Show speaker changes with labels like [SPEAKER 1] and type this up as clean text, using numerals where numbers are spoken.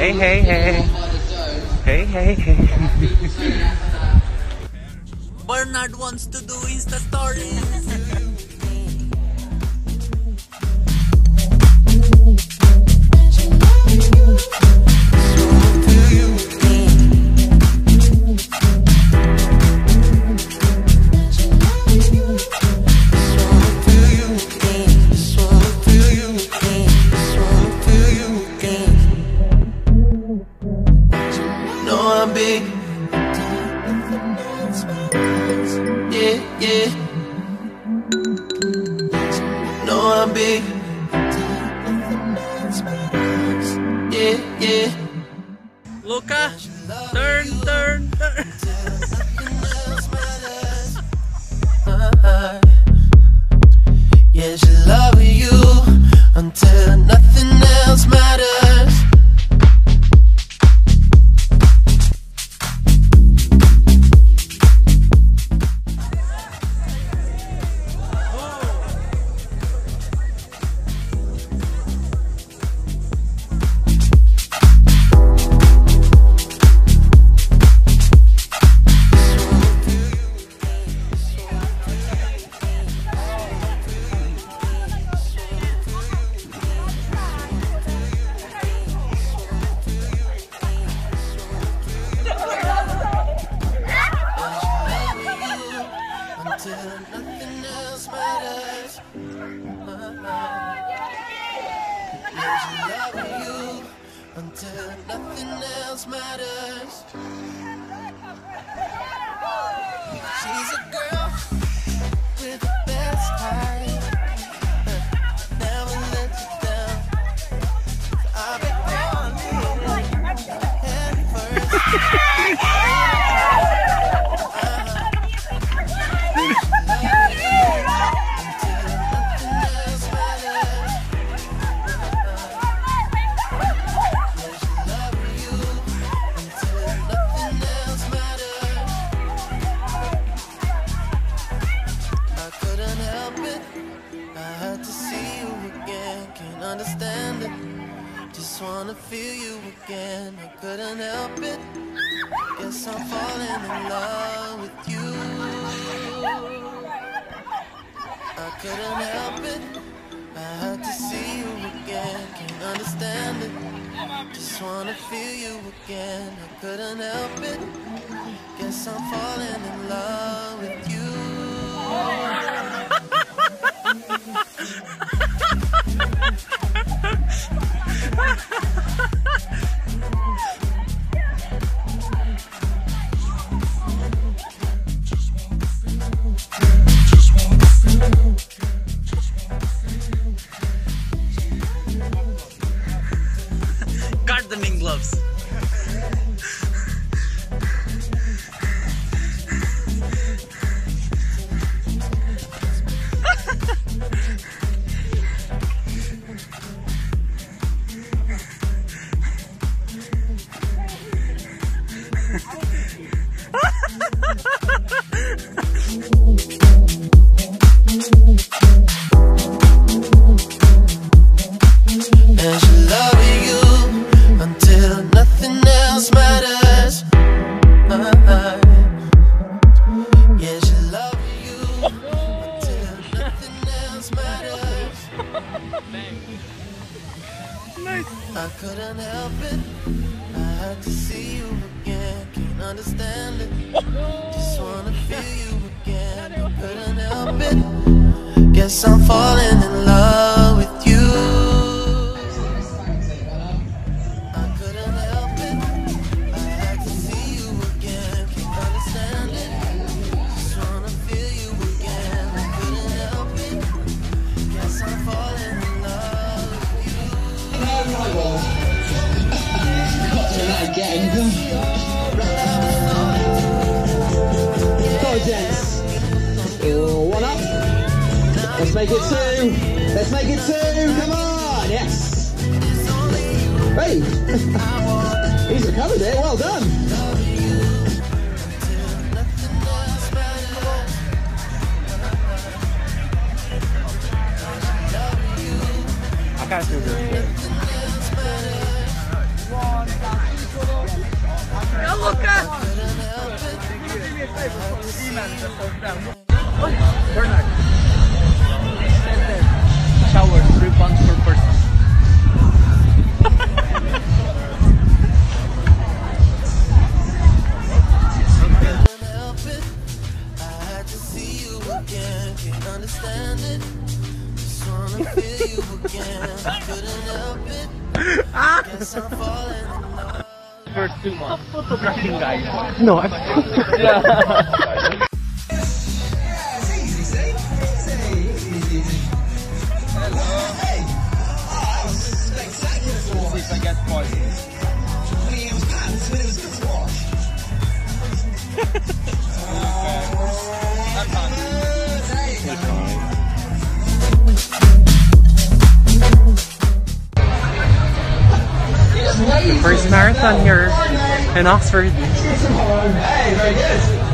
[SPEAKER 1] Hey, hey, hey. Hey, hey, hey.
[SPEAKER 2] Bernard wants to do Insta stories. Luca, turn.
[SPEAKER 3] Yeah, she love you until nothing else matters. Until nothing else matters. She's a girl with the best time. Never let you down. I'll be head first. Understand it, just wanna feel you again. I couldn't help it. Guess I'm falling in love with you. I couldn't help it. I had to see you again. Can't understand it. Just wanna feel you again. I couldn't help it. Guess I'm falling in love with you.
[SPEAKER 2] Gardening gloves.
[SPEAKER 3] And she love you until nothing else matters. Yeah, she love you until nothing else matters.
[SPEAKER 2] Nice.
[SPEAKER 3] I couldn't help it. I had to see you again. Can't understand it. Just wanna feel you again. I couldn't help it. Guess I'm falling in love with you.
[SPEAKER 4] Again. Go, gents. One up. Let's make it two. Let's make it two. Come on. Yes. Hey. He's recovered it. Well done.
[SPEAKER 1] I can't do this.
[SPEAKER 2] 1
[SPEAKER 1] Bernard. Shower, 3 pounds per person.
[SPEAKER 3] Couldn't help it. I had to see you again. Can't understand it. Just wanna feel you again. I couldn't help it. Guess I'm falling in love.
[SPEAKER 1] First 2 months. Photographing guy.
[SPEAKER 4] No, I'm
[SPEAKER 1] If I get poisoned. I'm fine. The first marathon here in Oxford.
[SPEAKER 4] Hey, very good.